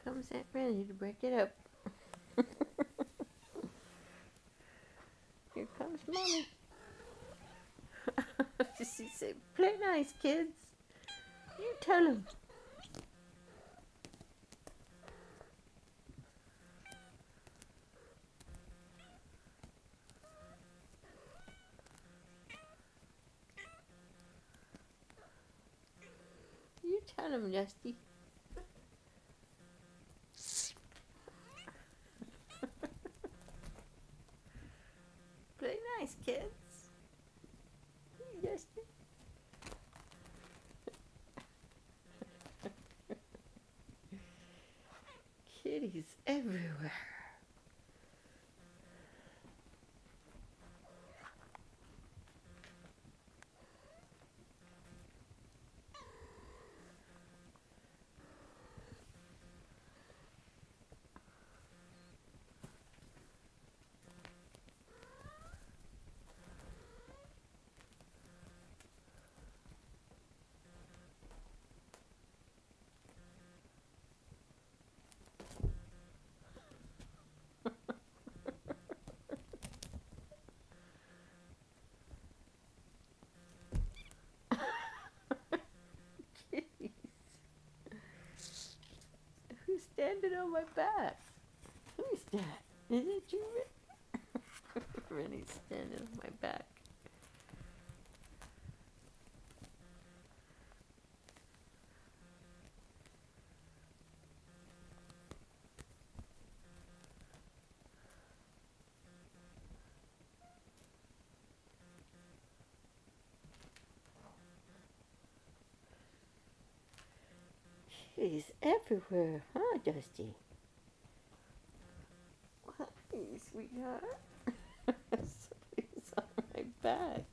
comes Aunt Randy to break it up. Here comes Mommy. She said, play nice, kids. You tell them. You tell them, Dusty. Play nice, kids. Dusty. Kitties everywhere. Kitties. Who's standing on my back? Who's that? Is it you, Ren? Rennie's standing on my back. Kitties everywhere, huh, Dusty? Hi, sweetheart. Somebody's on my back.